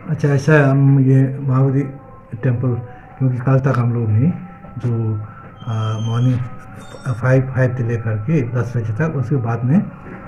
अच्छा, ऐसा है, हम ये मायावती टेम्पल, क्योंकि कल तक हम लोग ने जो मॉर्निंग 5 से लेकर के 10 बजे तक, उसके बाद में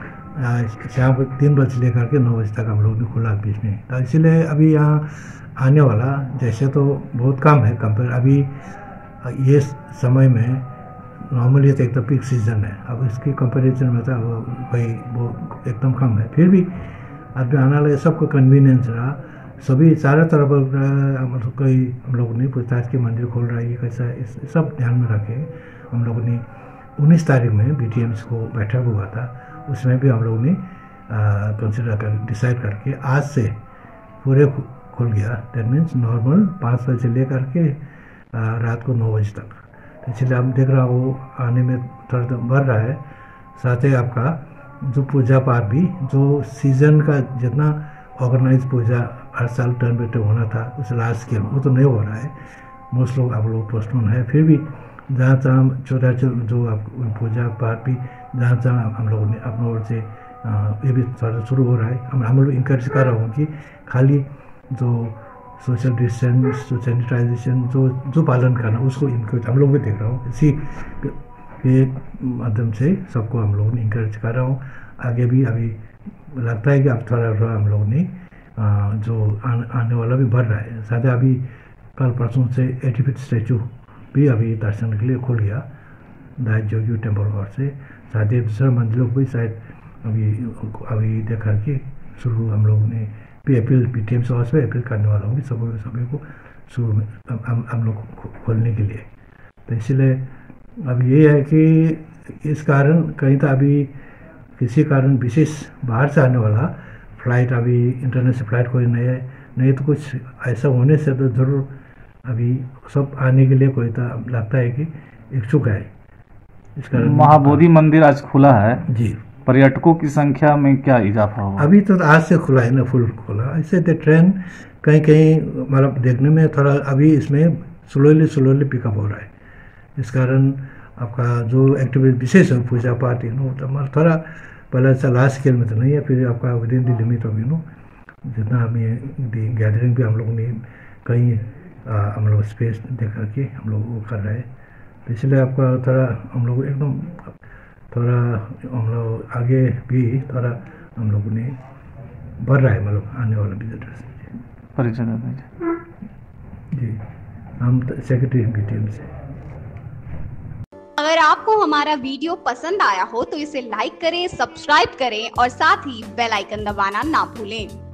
शाम को 3 बजे से लेकर के 9 बजे तक हम लोग ने खुला बीच में। तो इसीलिए अभी यहाँ आने वाला जैसे तो बहुत कम है कंपेयर। अभी ये समय में नॉर्मली तो एकदम पीक सीजन है, अब इसके कंपैरिजन में तो भाई वो एकदम कम है। फिर भी अभी आने वाले सबको कन्वीनियंस रहा, सभी चारों तरफ मतलब कोई हम लोग ने पूछताछ के मंदिर खोल रहा है, ये कैसा है, इस सब ध्यान में रखे हम लोगों ने 19 तारीख में BTMC को बैठक हुआ था, उसमें भी हम लोग ने कंसिडर कर डिसाइड करके आज से पूरे खुल गया। दैट मीन्स नॉर्मल 5 बजे से लेकर के रात को 9 बजे तक। इसलिए आप देख रहा हो आने में थोड़ा बढ़ रहा है। साथ ही आपका जो पूजा पाठ भी, जो सीज़न का जितना ऑर्गेनाइज पूजा हर साल टर्न पे टर्न होना था उस लार्ज स्केल वो तो नहीं हो रहा है। मोस्ट लोग आप लोग पोस्टपोन है। फिर भी जहाँ जहाँ छोटा जो आप पूजा पाठ भी जहाँ जहाँ हम लोगों ने अपने ओर से ये भी थोड़ा शुरू हो रहा है। हम लोग इंकरेज कर रहा हूँ कि खाली जो सोशल डिस्टेंस, जो सैनिटाइजेशन जो पालन करना उसको इनक्रेज हम लोग भी देख रहा हूँ। इसी के माध्यम से सबको हम लोग ने इंकरेज कर रहा हूँ। आगे भी अभी लगता है कि अब थोड़ा हम लोग ने जो आने वाला भी बढ़ रहा है। साथ ही अभी कल परसों से 80 फीट स्टैचू भी अभी दर्शन के लिए खुल गया दाई जोगी टेम्पल हॉल से। साथ ही दूसरे मंदिरों को भी शायद अभी देख करके शुरू हम लोग ने भी अपील BTMC हाउस में अपील करने वाला हूँ सभी को शुरू में हम लोग खोलने के लिए। तो इसलिए अब ये है कि इस कारण कहीं तो अभी किसी कारण विशेष बाहर से आने वाला फ्लाइट, अभी इंटरनेशनल फ्लाइट कोई नहीं तो कुछ ऐसा होने से तो ज़रूर अभी सब आने के लिए कोई तो लगता है कि इच्छुक है। इस कारण महाबोधि मंदिर आज खुला है जी, पर्यटकों की संख्या में क्या इजाफा हुआ? अभी तो आज से खुला है ना, फुल खुला। इससे तो ट्रेन कहीं कहीं मतलब देखने में थोड़ा अभी इसमें स्लोली पिकअप हो रहा है। इस कारण आपका जो एक्टिविटी विशेष है पूजा पाठ तो मतलब थोड़ा पहले से लार्ज स्केल में तो नहीं है। फिर आपका within the limit of जितना हमें गैदरिंग भी हम लोग ने कहीं हम लोग स्पेस दे करके हम लोग वो कर रहे हैं। तो इसलिए आपका थोड़ा हम लोग एकदम थोड़ा हम लोग आगे भी थोड़ा हम लोगों ने बढ़ रहा है, मतलब आने वाला विजिटर्स। परिचय जी, हम सेक्रेटरी BTMC से। अगर आपको हमारा वीडियो पसंद आया हो तो इसे लाइक करें, सब्सक्राइब करें और साथ ही बेल आइकन दबाना ना भूलें।